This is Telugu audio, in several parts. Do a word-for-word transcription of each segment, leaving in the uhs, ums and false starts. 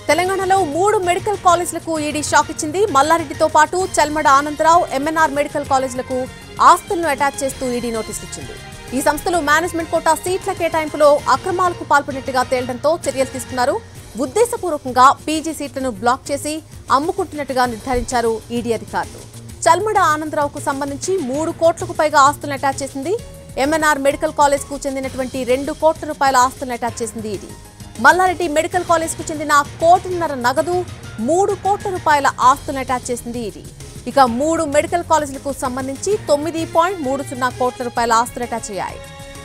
తెలంగాణలో మూడు మెడికల్ కాలేజీలకు ఈడీ షాక్ ఇచ్చింది. మల్లారెడ్డితో పాటు చల్మడ ఆనందరావు ఎంఎన్ఆర్ మెడికల్ కాలేజీలకు ఆస్తులను అటాచ్ చేస్తూ ఈడీ నోటీసులు ఇచ్చింది. ఈ సంస్థలు మేనేజ్మెంట్ కోటా సీట్ల కేటాయింపులో అక్రమాలకు పాల్పడినట్టుగా తేలడంతో చర్యలు తీసుకున్నారు. ఉద్దేశపూర్వకంగా పీజీ సీట్లను బ్లాక్ చేసి అమ్ముకుంటున్నట్టుగా నిర్ధారించారు ఈడీ అధికారులు. చల్మడ ఆనందరావుకు సంబంధించి మూడు కోట్లకు పైగా ఆస్తులను అటాచ్ చేసింది. ఎంఎన్ఆర్ మెడికల్ కాలేజ్ కు చెందినటువంటి రెండు కోట్ల రూపాయల ఆస్తులను అటాచ్ చేసింది ఈడీ. మల్లారెడ్డి మెడికల్ కాలేజ్ కు చెందిన కోటిన్నర నగదు, మూడు కోట్ల రూపాయల ఆస్తులను అటాచ్ చేసింది ఈడీ. ఇక మూడు మెడికల్ కాలేజీలకు సంబంధించి తొమ్మిది పాయింట్ మూడు సున్నా కోట్ల రూపాయల ఆస్తులు అటాచ్ అయ్యాయి.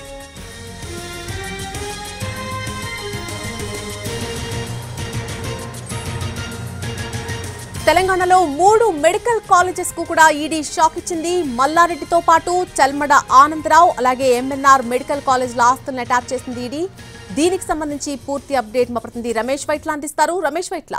తెలంగాణలో మూడు మెడికల్ కాలేజెస్ కు కూడా ఈడీ షాక్ ఇచ్చింది. మల్లారెడ్డితో పాటు చల్మడ ఆనందరావు అలాగే ఎంఎన్ఆర్ మెడికల్ కాలేజ్ల ఆస్తులను అటాచ్ చేసింది ఈడీ. దీనికి సంబంధించి పూర్తి అప్డేట్ మా ప్రతినిధి రమేష్ వైట్ల అందిస్తారు. రమేష్ వైట్ల,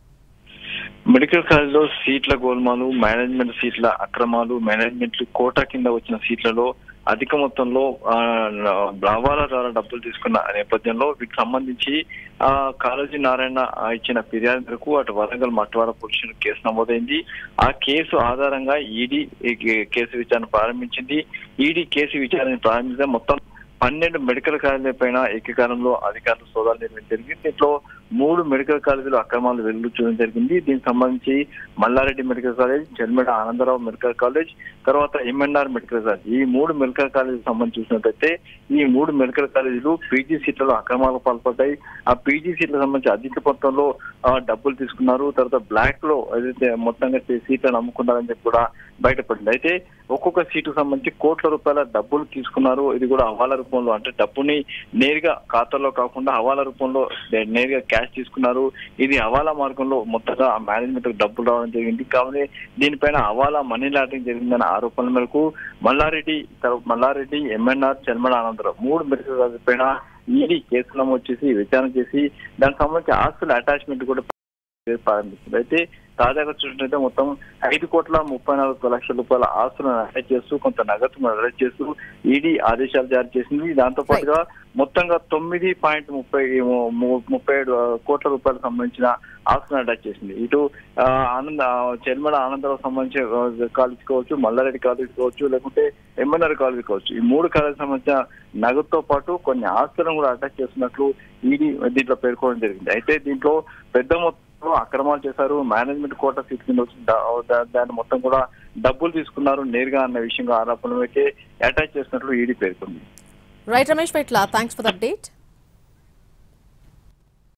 మెడికల్ కాలేజ్లో సీట్ల గోల్మాలు, మేనేజ్మెంట్ సీట్ల అక్రమాలు, మేనేజ్మెంట్ కోటా కింద వచ్చిన సీట్లలో అధిక మొత్తంలో లాభాల ద్వారా డబ్బులు తీసుకున్న నేపథ్యంలో వీటికి సంబంధించి ఆ కాళోజీ నారాయణ ఇచ్చిన ఫిర్యాదు మేరకు అటు వరంగల్ మట్వాడ పోలీసులు కేసు నమోదైంది. ఆ కేసు ఆధారంగా ఈడీ కేసు విచారణ ప్రారంభించింది. ఈడీ కేసు విచారణ ప్రారంభించే మొత్తం పన్నెండు మెడికల్ కాలేజీల పైన ఏకకాలంలో అధికారులు సోదాలు నిర్వహించడం జరిగింది. దీంట్లో మూడు మెడికల్ కాలేజీలు అక్రమాలు వెలుగు చూడడం జరిగింది. దీనికి సంబంధించి Malla Reddy medical college, Chalmeda Anand Rao medical college, తర్వాత ఎంఎన్ఆర్ మెడికల్ కాలేజ్, ఈ మూడు మెడికల్ కాలేజీకి సంబంధించి చూసినట్లయితే ఈ మూడు మెడికల్ కాలేజీలు పీజీ సీట్లలో అక్రమాలకు పాల్పడ్డాయి. ఆ పీజీ సీట్లకు సంబంధించి అధిక మొత్తంలో డబ్బులు తీసుకున్నారు. తర్వాత బ్లాక్ లో ఏదైతే మొత్తంగా సీట్లను అమ్ముకున్నారని చెప్పి కూడా బయటపడింది. అయితే ఒక్కొక్క సీటుకు సంబంధించి కోట్ల రూపాయల డబ్బులు తీసుకున్నారు. ఇది కూడా హవాలా రూపంలో, అంటే డబ్బుని నేరుగా ఖాతాలో కాకుండా హవాలా రూపంలో నేరుగా క్యాష్ తీసుకున్నారు. ఇది హవాలా మార్గంలో మొత్తంగా మేనేజ్మెంట్ డబ్బులు రావడం జరిగింది. కాబట్టి దీనిపైన హవాలా మనీ లాండరింగ్ జరిగిందన్న ఆరోపణల మేరకు మల్లారెడ్డి మల్లారెడ్డి ఎంఎన్ఆర్ చల్మడ ఆనందరావు మూడు మెడికల్ కాలేజీల పైన ఈడీ కేసు నమోదు చేసి విచారణ చేసి దానికి సంబంధించి ఆస్తుల అటాచ్మెంట్ కూడా ప్రారంభించింది. అయితే తాజాగా చూసినట్లయితే మొత్తం ఐదు కోట్ల ముప్పై నాలుగు లక్షల రూపాయల ఆస్తులను అరెస్ట్ చేస్తూ కొంత నగదును అరెస్ట్ చేస్తూ ఈడీ ఆదేశాలు జారీ చేసింది. దాంతో పాటుగా మొత్తంగా తొమ్మిది పాయింట్ ముప్పై ముప్పై ఏడు కోట్ల రూపాయలకు సంబంధించిన ఆస్తులను అటాచ్ చేసింది. ఇటు ఆనంద చల్మడ ఆనందరావు సంబంధించిన కాలేజ్ కావచ్చు, మల్లారెడ్డి కాలేజ్ కావచ్చు, లేకుంటే ఎంఎన్ఆర్ కాలేజ్ కావచ్చు, ఈ మూడు కాలేజ్ సంబంధించిన నగదుతో పాటు కొన్ని ఆస్తులను కూడా అటాచ్ చేస్తున్నట్లు ఈడీ దీంట్లో పేర్కొనడం జరిగింది. అయితే దీంట్లో పెద్ద మొత్తం అక్రమాలు చేశారు. మేనేజ్మెంట్ కోటా సీట్ కింద వచ్చిన దాన్ని మొత్తం కూడా డబ్బులు తీసుకున్నారు నేరుగా అన్న విషయంగా ఆరోపణలకి అటాచ్ చేసినట్లు ఈడీ పేర్కొంది. Right Ramesh Vaitla, thanks for the update.